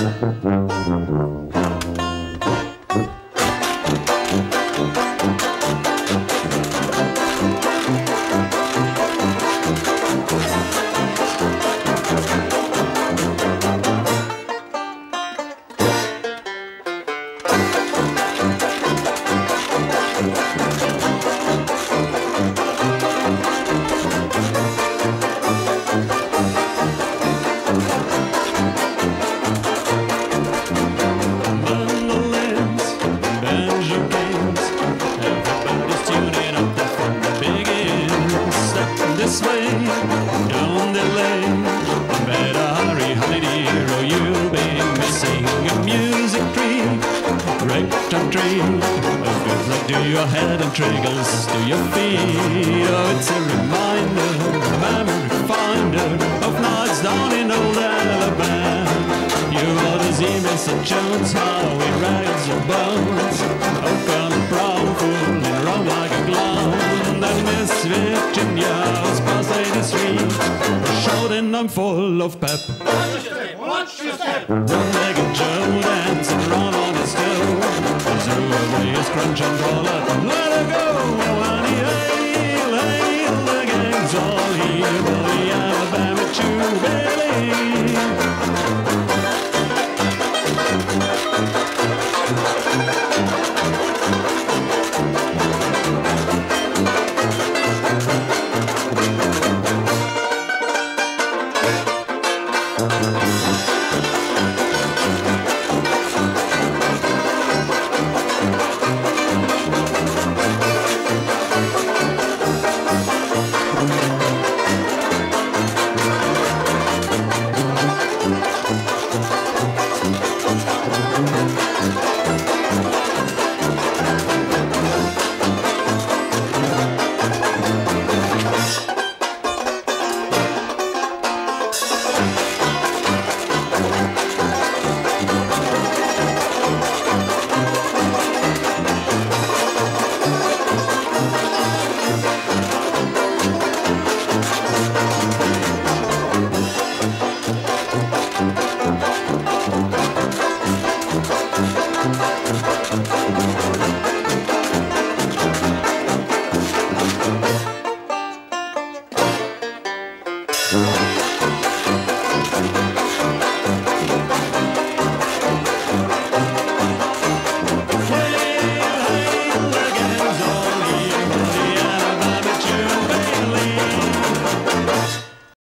This way, down the lane. Better hurry, honey dear, or you'll be missing a music tree, rectum tree. A good look to your head and triggers to your feet. Oh, it's a reminder, a memory finder of nights down in old Alabama. You ought to see Mr. Jones, how he rides your bones. Oh, come brown, fooling around like a clown. That Miss Virginia was past 83, shouting I'm full of pep. Watch your step. One-legged Joe dancing around on his toe. He threw away his crunch and roller.